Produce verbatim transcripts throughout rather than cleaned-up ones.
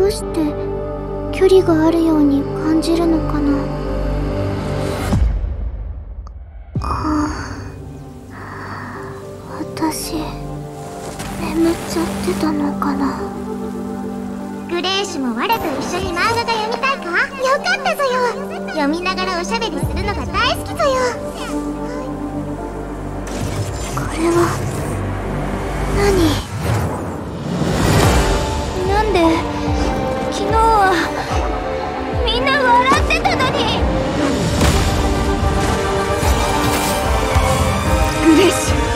うして距離があるように感じるのかな。はあ、私眠っちゃってたのかな。 グレイシュも我と一緒に漫画が読みたいか？よかったぞよ。読みながらおしゃべりするのが大好きぞよ。 これは何？なんで昨日はみんな笑ってたのに。グレイシュ、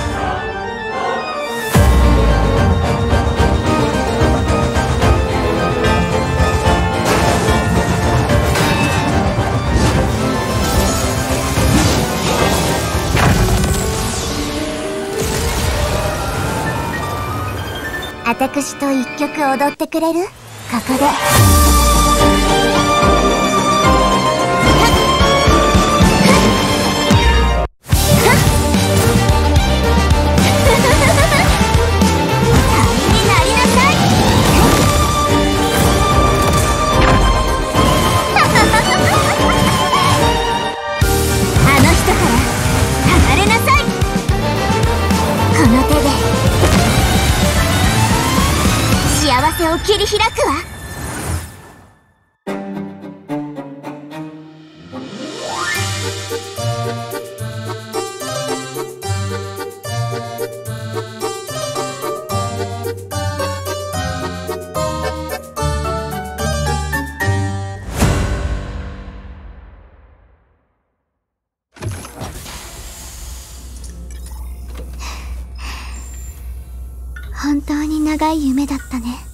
私と一曲踊ってくれる？ここで。幸せを切り開くわ。 本当に長い夢だったね。